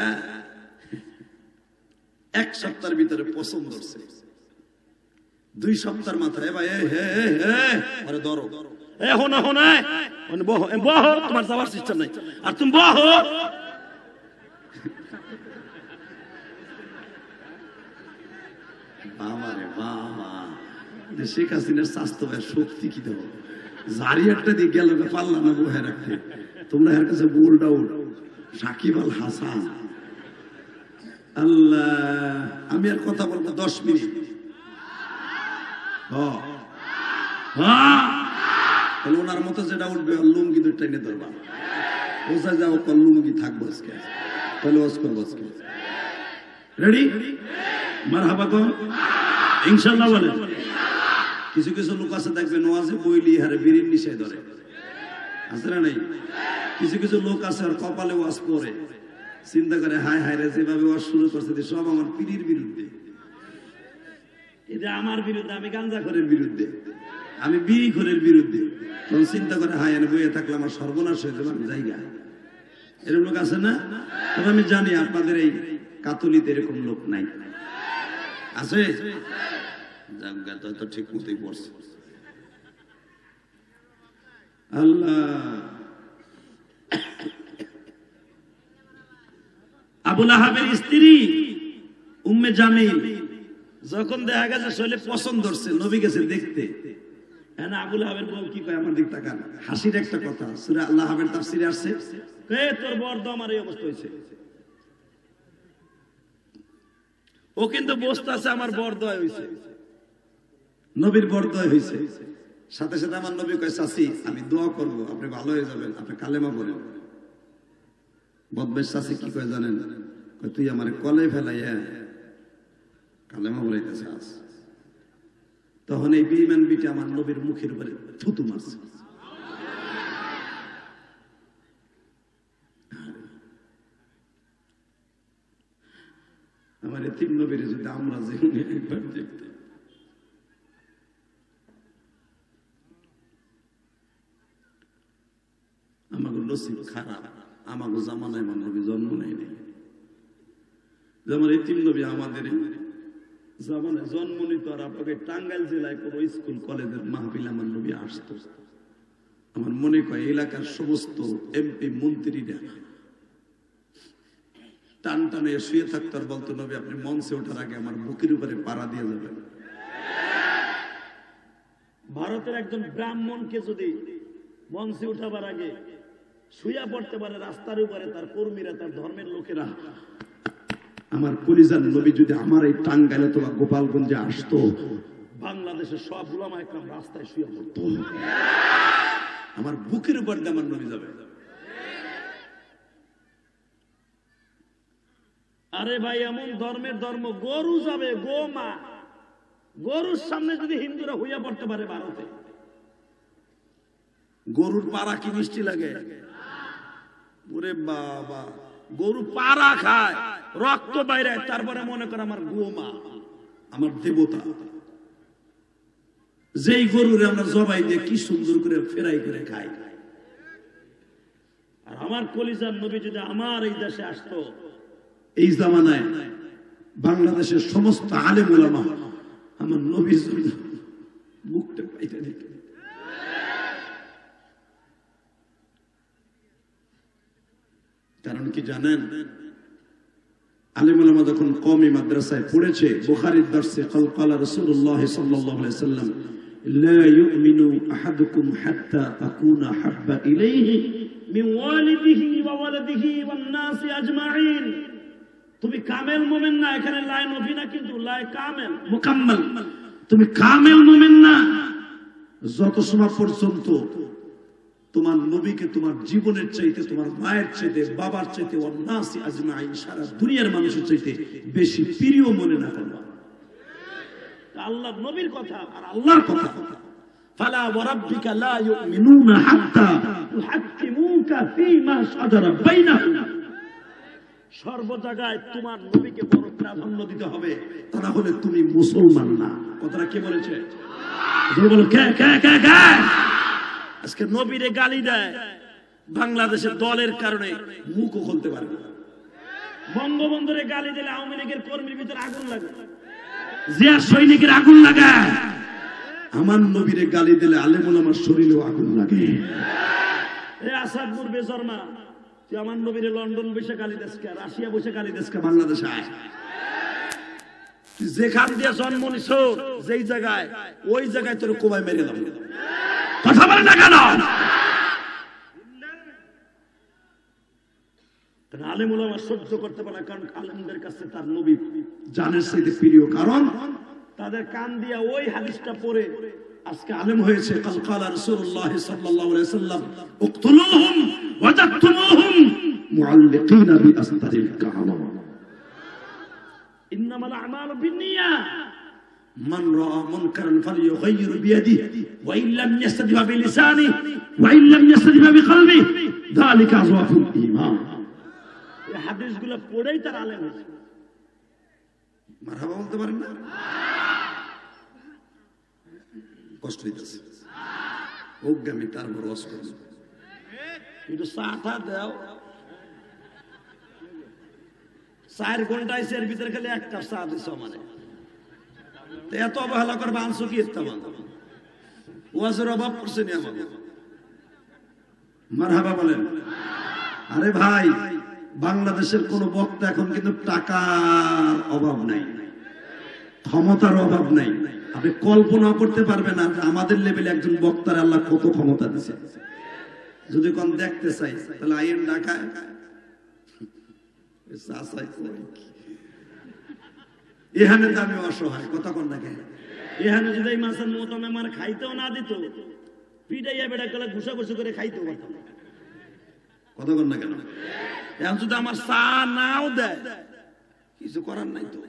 এক সপ্তাহের ভিতরে পছন্দ ধরছে। দুই সপ্তাহের মাথায় ভাই আরে ধরো, এখন এখন বহ বহ, তোমার যাওয়ার সিস্টেম নাই, আর তুমি বহ। বাবা রে বাবা, শেখ হাসিনার স্বাস্থ্য শক্তি কি দেবো, জারি একটা দিয়ে গেল পারলাম না বহে রাখতে। তোমরা এর কাছে বোল্ড আউট সাকিব আল হাসান। আল্লাহ, আমি আর কথা বলবো দশ মিনিট। তাহলে ওনার মতো যেটা উঠবে লুঙ্গি দুটো টেনে ধরবা, বোঝা যাও লুঙ্গি থাকবো আজকে, তাহলে ওয়াজ করবো আজকে। রেডি? মারহাবা কর, ইনশাআল্লাহ বলে। কিছু কিছু লোক আছে দেখবে নোয়াজে বইলি হারে বিড়ির নিশায় ধরে, আছে না নাই? কিছু কিছু লোক আছে আর কপালে ওয়াজ পড়ে, চিন্তা করে হায় হায় রে যেভাবে ওয়াজ শুরু করছে সব আমার পীরের বিরুদ্ধে, এটা আমার বিরুদ্ধে, আমি গাঞ্জাখোরের বিরুদ্ধে, আমি বিড়িখোরের বিরুদ্ধে। তখন চিন্তা করে হায় এনে বইয়ে থাকলে আমার সর্বনাশ হয়ে যাবে, আমি জায়গা। এরকম লোক আছে না? তবে আমি জানি আপনাদের এই কাতলিতে এরকম লোক নাই, আছে? তো ঠিক মতোই পড়ছে। আল্লাহ, আবুল আহাবের স্ত্রী উম্মে জামিল যখন দেখা গেছে শৈলে পছন্দ হচ্ছে, নবী গেছে দেখতে, হ্যাঁ আবুল আহাবের বউ কি কয়, আমার দিক তাকান, হাসির একটা কথা সূরা আল্লাহ হাবের তাফসিরে আসছে, কে তোর বর তো আমার এই অবস্থা হয়েছে। ও কিন্তু বসতে আছে আমার বর দয় হয়েছে, নবীর বর দয় হয়েছে। সাথে সাথে আমার নবী কয়, চাচি আমি দোয়া করবো, আপনি ভালো হয়ে যাবেন, আপনি কালেমা বলেন। বদবেশ চাচি কি কয় জানেন? তুই আমার কলে ফেলাইয়া কালেমা বলাইতেছে আস। তখন এই বেঈমান বিটা আমার নবীর মুখের উপরে থুতু মারছে। আমার তিন নবীর যদি আমরা জীবনে একবার দেখতে, আমাকে নসিব খারাপ, আমাকে জামানায় আমার নবী জন্ম নেয়নি। যেমন এই তিন নবী আমাদের জামানায় জন্ম নিত, আর আপনাকে টাঙ্গাইল জেলায় কোনো স্কুল কলেজের মাহফিল আমার নবী আসত। আমার মনে হয় এলাকার সমস্ত এমপি মন্ত্রীরা টান টানে শুয়ে থাকতো আর বলতো, নবী আপনি মঞ্চে ওঠার আগে আমার বুকের উপরে পাড়া দিয়ে যাবেন। ভারতের একজন ব্রাহ্মণকে যদি মঞ্চে উঠাবার আগে শুয়া পড়তে পারে রাস্তার উপরে, তার কর্মীরা, তার ধর্মের লোকেরা, আমার কলিজার নবী যদি আমার এই টাঙ্গাইলে অথবা গোপালগঞ্জে আসতো, বাংলাদেশের সব উলামা একরাম রাস্তায় শুয়ে পড়তো, আমার বুকের উপর দিয়ে আমার নবী যাবে। আরে ভাই, এমন ধর্মের ধর্ম, গরু যাবে, গোমা, গরুর সামনে যদি হিন্দুরা হইয়া পড়তে পারে ভারতে, গরুর পাড়া কি মিষ্টি লাগে? ওরে বাবা, গরু পাড়া খায়, রক্ত বাইরে, তারপরে মনে করে আমার গোমা, আমার দেবতা। যেই গরুর আমরা জবাই দিয়ে কি সুন্দর করে ফেরাই করে খাই। আর আমার কলিজার নবী যদি আমার এই দেশে আসতো, এই জামানায় বাংলাদেশের সমস্ত আলেম উলামা আমার নবীর জন্য মুখটা পাইতে দেখে। কারণ কি জানেন? আলেম উলামা যখন কওমি মাদ্রাসায় পড়েছে, বুখারীর দর্সে ক্বাল ক্বালা রাসূলুল্লাহ সাল্লাল্লাহু আলাইহি ওয়াসাল্লাম, লা ইউমিনু আহাদুকুম হাত্তা আকুনা হাব্বা ইলাইহি মিন ওয়ালিদিহি ওয়া ওয়ালাদিহি ওয়ান নাসি আজমাইন। তুমি কামেল মুমিন না, এখানে লাই নবী না, কিন্তু লাই কামেল মুকাম্মাল, তুমি কামেল মুমিন না যত সময় পর্যন্ত তোমার নবীকে তোমার জীবনের চাইতে, তোমার মায়ের চাইতে, বাবার চাইতে, ওয়ান নাসি আজমাইন, সারা দুনিয়ার মানুষের চাইতে বেশি প্রিয় মনে না করবা। আল্লাহর নবীর কথা আর আল্লাহর কথা, ফালা ওয়া রাব্বিকা লা ইউমিনুনা হাত্তা ইউহাক্কিমুকা ফীমা শাজারা বাইনাহুম। সর্ব জায়গায় তোমার নবীকে বড় প্রাধান্য দিতে হবে, তা না হলে তুমি মুসলমান না। কথাটা কে বলেছে? বলো কে কে কে কে? আজকে নবীরে গালি দেয় বাংলাদেশের দলের কারণে মুখও খুলতে পারবে না। বঙ্গবন্ধুরে গালি দিলে আওয়ামী লীগের কর্মীর ভিতরে আগুন লাগে, জিয়া সৈনিকের আগুন লাগায়। আমার নবীরে গালি দিলে আলেম ওলামার শরীরেও আগুন লাগে। এ আসাদপুর বেজরমা, তুই আমার নবীরে লন্ডন বসে গালি দেশকে, রাশিয়া বসে গালি দেশকে, বাংলাদেশে আয়। যেখান দিয়ে জন্ম নিছ, যেই জায়গায়, ওই জায়গায় তোর কোবাই মেরে দাও। কথা বলে না কেন? আলেম ওলামা সহ্য করতে পারে, কারণ আলেমদের কাছে তার নবী জানের চাইতে প্রিয়, কারণ তাদের কান দিয়া ওই হাদিসটা পড়ে আজকে আলেম হয়েছে। কাল ক্বালা রাসূলুল্লাহ সাল্লাল্লাহু আলাইহি ওয়াসাল্লাম, উকতুলুহুম ওয়াজাতুমুহুম মুআল্লিকিনা বিআসতারিল কাআবা, ইন্নামাল আমালু বিন্নিয়াত মান রাআ মুনকারান ফালইয়ুগাইয়িরু বিয়াদিহি ওয়া ইন লাম ইয়াস্তাতিব বিলিসানিহি ওয়া ইন লাম ইয়াস্তাতিব বিকলবিহি যালিকা আযওয়াফুল ঈমান। এই হাদিসগুলো পড়েই তার আলেম হয়েছে। মারহাবা বলতে পারেন না? কষ্ট হইতেছে অজ্ঞামী তার বড় ওয়াজ করব একটু চাটা দাও। চার ঘন্টা এর ভিতরে খালি এক কাপ চা দিছ মানে এত অবহেলা করবে আনছো কি ইস্তেমাল ওয়াজের অভাব পড়ছে নি আমাদের। মারহাবা বলেন। আরে ভাই বাংলাদেশের কোন বক্তা এখন কিন্তু টাকার অভাব নাই, ক্ষমতার অভাব নাই। আপনি কল্পনা করতে পারবেন না আমাদের লেভেলে একজন বক্তার আল্লাহ কত ক্ষমতা দিচ্ছে। যদি কোন দেখতে চাই তাহলে আইন ঢাকায় এখানে তো আমি অসহায় কথা কন না কেন। এখানে যদি এই মাছের মতো আমার খাইতেও না দিত পিটাইয়া বেড়া গেলে ঘুষা ঘুষি করে খাইতেও পারতাম কথা কন না কেন। এখন যদি আমার চা নাও দেয় কিছু করার নাই তো,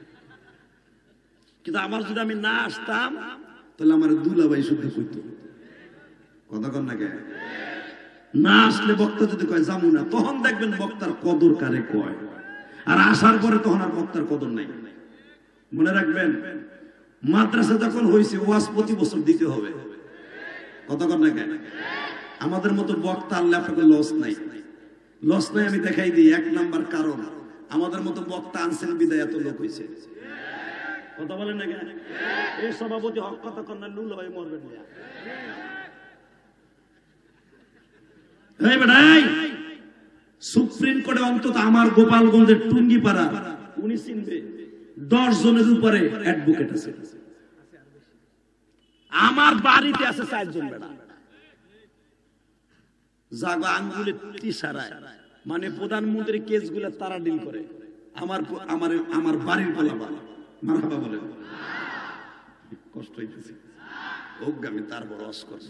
কিন্তু আমার যদি আমি না আসতাম তাহলে আমার দুলাভাই শুদ্ধ করত কথা কন না কেন। না আসলে বক্তা যদি কয় যাবো না তখন দেখবেন বক্তার কদর কারে কয়, আর আসার পরে তখন আর বক্তার কদর নাই। মনে রাখবেন মাদ্রাসা যখন হয়েছে ওয়াজ প্রতি বছর দিতে হবে কথা কন না কেন। আমাদের মতো বক্তা আল্লাহ আপনাকে লস নাই, লস নাই আমি দেখাই দিই। এক নাম্বার কারণ আমাদের মতো বক্তা আনছেন বিদায় এত লোক হয়েছে কথা বলেন না কেন। এই সভাপতি হক কথা কন না লুল হয়ে মরবেন না। সুপ্রিম কোর্টে অন্তত আমার গোপালগঞ্জের টুঙ্গিপাড়া উনি চিনবে দশ জনের উপরে অ্যাডভোকেট আছে, আমার বাড়িতে আছে চারজন বেড়া জাগা আঙ্গুলে তিসারায় মানে প্রধানমন্ত্রী কেসগুলো তারা ডিল করে। আমার আমার আমার বাড়ির পোলাপান মারহাবা বলেন। কষ্ট হইতেছে অজ্ঞামী তার বড় অস্কর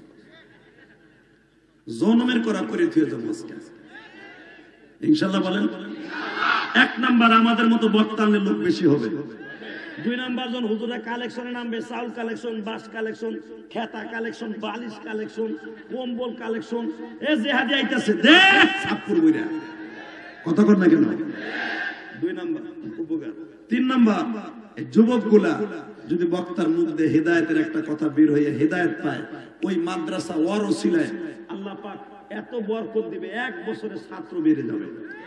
জন্মের করা করে থুয়ে যাবো ইনশাল্লাহ বলেন। এক নাম্বার আমাদের মতো বক্তা আনলে লোক বেশি হবে। দুই নাম্বার জন হুজুরা কালেকশনে নামবে, চাউল কালেকশন, বাস কালেকশন, খেতা কালেকশন, বালিশ কালেকশন, কম্বল কালেকশন। এ জেহাদি আইতাছে দে সাপুর বইরা কথা কর না কেন। দুই নাম্বার উপকার। তিন নাম্বার এই যুবকগুলা যদি বক্তার মুখ দিয়ে হেদায়েতের একটা কথা বের হয়ে হেদায়েত পায় ওই মাদ্রাসা ওয়ার ওসিলায় আল্লাহ পাক এত বরকত দিবে এক বছরে ছাত্র বেড়ে যাবে,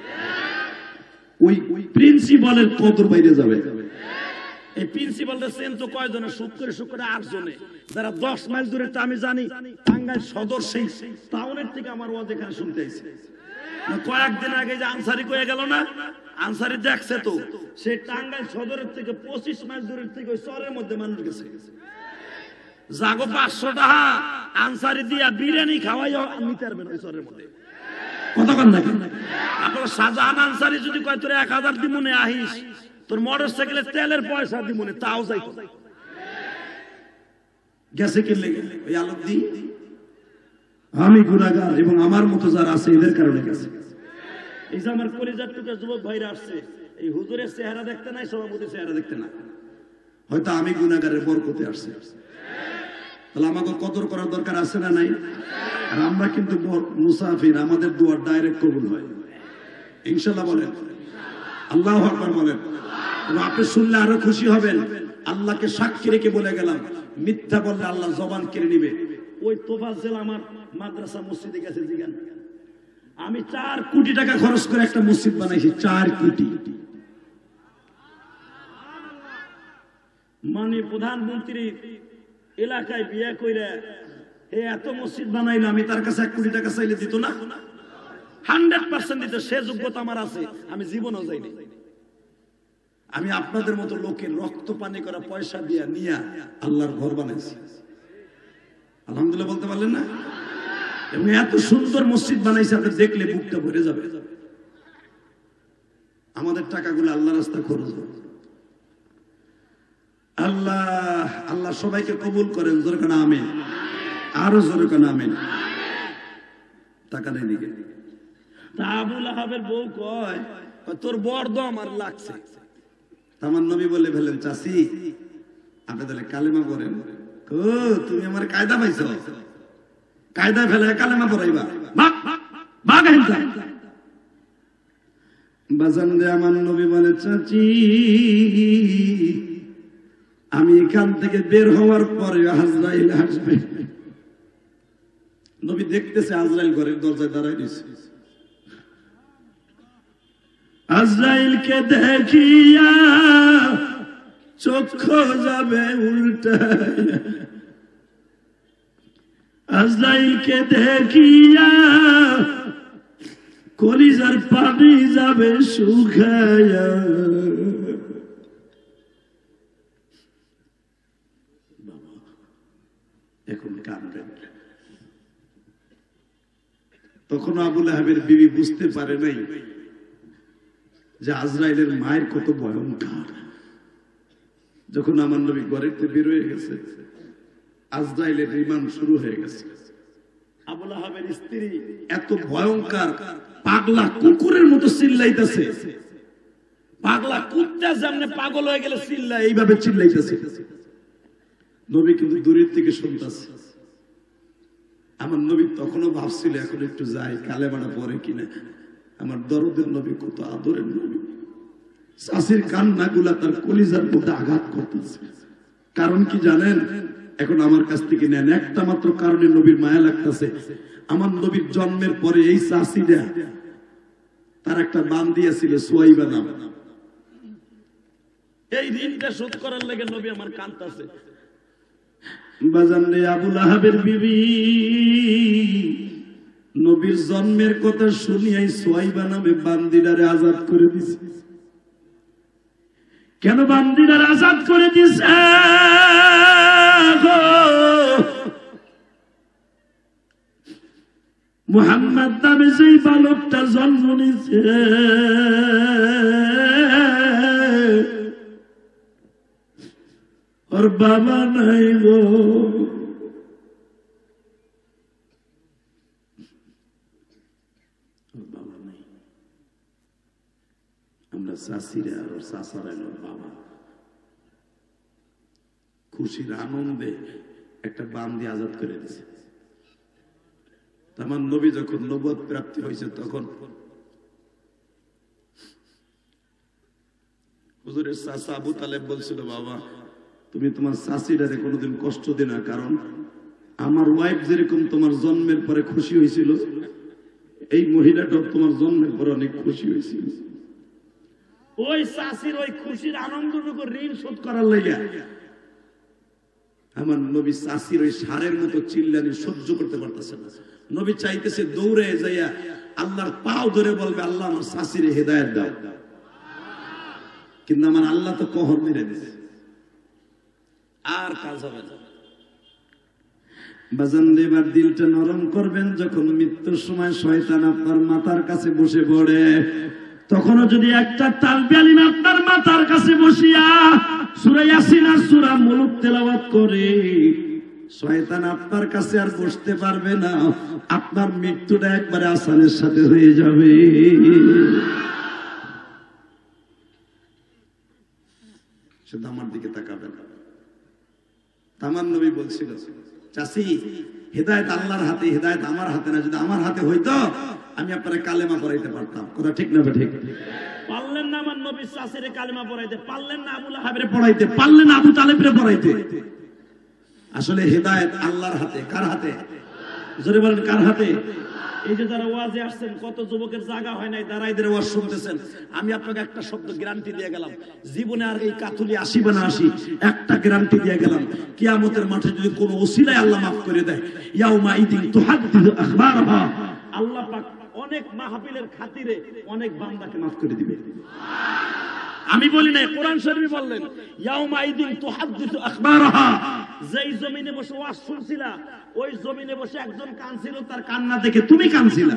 ওই প্রিন্সিপালের কদর বাইরে যাবে। এই প্রিন্সিপালটা সেন তো কয়জনে শুক্রে শুক্রে আট জনে যারা দশ মাইল দূরে আমি জানি টাঙ্গাইল সদর সেই টাউনের থেকে আমার ওয়াজ এখানে শুনতে আইছে। কয়েকদিন আগে যে আনসারি কয়ে গেল না, আনসারি দেখছে তো সে টাঙ্গাইল সদরের থেকে পঁচিশ মাইল দূরের থেকে ওই চরের মধ্যে মানুষ গেছে। জাগো পাঁচশো টাকা আনসারি দিয়া বিরিয়ানি খাওয়াই নিতে পারবেন ওই চরের মধ্যে কথা কন না। আপনার শাহজাহান আনসারি যদি কয় তোর এক হাজার দিমনে আহিস তোর মোটর সাইকেলের তেলের পয়সা দিমনে তাও যাই গেছে কিনলে ওই আলোক দি আমি গুনাহগার এবং আমার মতো যারা আছে এদের কারণে গেছে। এই যে আমার কলিজার টুকরা যুবক ভাইরা আসছে এই হুজুরের চেহারা দেখতে নাই, সভাপতির চেহারা দেখতে না, হয়তো আমি গুনাহগারের বরকতে আসছে। তাহলে আমাকে কদর করার দরকার আছে না নাই? আর আমরা কিন্তু মুসাফির, আমাদের দোয়া ডাইরেক্ট কবুল হয় ইনশাআল্লাহ বলেন আল্লাহু আকবার বলেন। আপনি শুনলে আরো খুশি হবেন। আল্লাহকে সাক্ষী রেখে বলে গেলাম মিথ্যা বললে আল্লাহ জবান কেড়ে নিবে। ওই তোফাজ্জল আমার মাদ্রাসা মসজিদে গেছে জিগান, আমি চার কোটি টাকা খরচ করে একটা মসজিদ বানাইছি, চার কোটি। মানে প্রধানমন্ত্রী এলাকায় বিয়ে কইরা এত মসজিদ বানাইলো, আমি তার কাছে এক কোটি টাকা চাইলে দিত না? হান্ড্রেড পার্সেন্ট দিত। সে যোগ্যতা আমার আছে, আমি জীবনও যাইনি। আমি আপনাদের মতো লোকের রক্ত পানি করা পয়সা দিয়া নিয়া আল্লাহর ঘর বানাইছি আলহামদুলিল্লাহ বলতে পারলেন না? এবং এত সুন্দর মসজিদ বানাইছে আপনি দেখলে বুকটা ভরে যাবে। আমাদের টাকাগুলো আল্লাহ রাস্তায় খরচ হবে। আল্লাহ আল্লাহ সবাইকে কবুল করেন জোরে কেন আমিন, আরো জোরে কেন আমিন। টাকা নেই দিকে তা আবুল আহাবের বউ কয় তোর বর দো আমার লাগছে। আমার নবী বলে ফেলেন চাচি আপনি তাহলে কালেমা পড়েন। ও তুমি আমার কায়দা পাইছো, কায়দা ফেলে কালেমা পড়াইবা? বাজান রে আমার নবী বলে, চাচি আমি এখান থেকে বের হওয়ার পরে আজরাইল আসবে। নবী দেখতেছে আজরাইল ঘরের দরজায় দাঁড়ায় দিছে। আজরাইলকে দেখিয়া চক্ষু যাবে উল্টায়, আজরাইলকে দেখিয়া কলিজার পানি যাবে শুকায়া। এখন কাঁদবেন। তখন আবু লাহাবের বিবি বুঝতে পারে নাই যে আজরাইলের মায়ের কত ভয়ঙ্কর। যখন আমার নবী ঘরের থেকে বের হয়ে গেছে, আজরাইলের রিমান্ড শুরু হয়ে গেছে। আবু লাহাবের স্ত্রী এত ভয়ঙ্কর, পাগলা কুকুরের মতো চিল্লাইতেছে। পাগলা কুত্তা যেমন পাগল হয়ে গেলে চিল্লায়, এইভাবে চিল্লাইতেছে। নবী কিন্তু দূরের থেকে শুনতেছে। আমার নবী তখনও ভাবছিল এখন একটু যাই, কালেমাটা পরে কিনা। আমার দরদের নবী কত আদরের নবী। চাষির কান্না গুলা তার কলিজার মধ্যে আঘাত করতেছে। কারণ কি জানেন? এখন আমার কাছ থেকে নেন, একটা মাত্র কারণে নবীর মায়া লাগতেছে। আমার নবীর জন্মের পরে এই চাষিরা, তার একটা বান দিয়েছিল সুয়াইবা নাম। এই ঋণটা শোধ করার লেগে নবী আমার কাঁদতেছে। বাজান রে, আবু লাহাবের বিবি নবীর জন্মের কথা শুনিয়াই সুয়াইবা নামে বান্দিরারে আজাদ করে দিছে। কেন বান্দিরারে আজাদ করে দিছে? মুহাম্মদ নামে যেই বালকটা জন্ম নিছে, ওর বাবা নাই গো। বাবা নাই। আমরা চাষিরা আর চাষারা বাবা খুশির আনন্দে একটা বান দিয়ে আজাদ করে দিয়েছে। আমার নবী যখন নবুয়ত প্রাপ্তি হয়েছে, তখন হুজুরের চাচা আবু তালেব বলছিল, বাবা তুমি তোমার চাচিটারে কোনোদিন কষ্ট দিও না, কারণ আমার ওয়াইফ যেরকম তোমার জন্মের পরে খুশি হয়েছিল, এই মহিলাটাও তোমার জন্মের পরে অনেক খুশি হয়েছিল। ওই চাচির ওই খুশির আনন্দটুকু ঋণ শোধ করার লাগে আমার নবী চাচির ওই সারের মতো চিল্লানি সহ্য করতে পারতেছে না। নবী চাইতেছে দৌড়ে যাইয়া আল্লাহর পাও ধরে বলবে, আল্লাহ আমার চাচিরে হেদায়েত দাও। কিন্তু আমার আল্লাহ তো কহর মেরে দিছে, আর কাজ হবে না। বাজান এবার দিলটা নরম করবেন। যখন মৃত্যুর সময় শয়তান আপনার মাথার কাছে বসে পড়ে, তখনও যদি একটা তালবি আলিম আপনার মাথার কাছে বসিয়া সূরা ইয়াসিন আর সূরা মুলক তেলাওয়াত করে, শয়তান আপনার কাছে আর বসতে পারবে না। আপনার মৃত্যুটা একবারে আসানের সাথে হয়ে যাবে। শুধু আমার দিকে তাকাবেন। তামার নবী বলছিল, চাচি হেদায়েত আল্লাহর হাতে, হেদায়েত আমার হাতে না। যদি আমার হাতে হইতো আমি আপনারা কালেমা পড়াইতে পারতাম। কথা ঠিক না? ঠিক। পারলেন না আমার নবী চাচিরে কালেমা পড়াইতে, পারলেন না আবু লাহাবের পড়াইতে, পারলেন না আবু তালেবের পড়াইতে। আসলে হেদায়েত আল্লাহর হাতে। কার হাতে? জোরে বলেন, কার হাতে? এই যে যারা ওয়াজে আসছেন, কত যুবকের জায়গা হয় নাই, দাঁড়াইদের ওয়াজ শুনতেছেন। আমি আপনাকে একটা শব্দ গ্যারান্টি দিয়ে গেলাম, জীবনে আর এই কাতুলি আসিবে না। আসি একটা গ্যারান্টি দিয়ে গেলাম, কিয়ামতের মাঠে যদি কোনো ওসিলায় আল্লাহ মাফ করে দেয়, ইয়াউমা ইদিন তুহাদ্দিসু আখবারহা, আল্লাহ পাক অনেক মাহফিলের খাতিরে অনেক বান্দাকে মাফ করে দিবে। আমি বলি না, কোরআন শরীফে বললেন, ইয়াউমা ইদিন তুহাদ্দিসু আখবারহা। যেই জমিনে বসে ওয়াজ শুনছিলা, ওই জমিনে বসে একজন কাঁদছিল, তার কান্না দেখে তুমি কাঁদছিলা।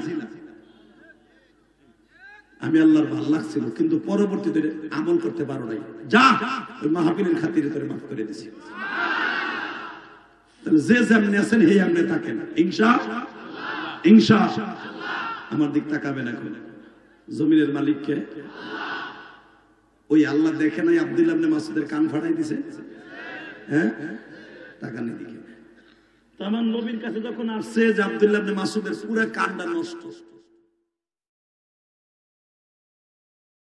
আমি আল্লাহর ভালো লাগছিল, কিন্তু পরবর্তীতে আমল করতে পারো নাই। যা, ওই মাহফিলের খাতিরে তোরে মাফ করে দিছি। তাহলে যে যেমনি আছেন হে এমনি থাকেন, ইনশাআল্লাহ। ইনশাআল্লাহ। আমার দিক তাকাবেন। এখন জমিনের মালিককে ওই আল্লাহ দেখে নাই আব্দুল্লাহ ইবনে মাসউদের কান ফাটাই দিছে? হ্যাঁ টাকা নেই দিকে। তো আমার নবীর কাছে যখন আসছে যে আব্দুল্লাহ ইবনে মাসউদের পুরো কানটা নষ্ট,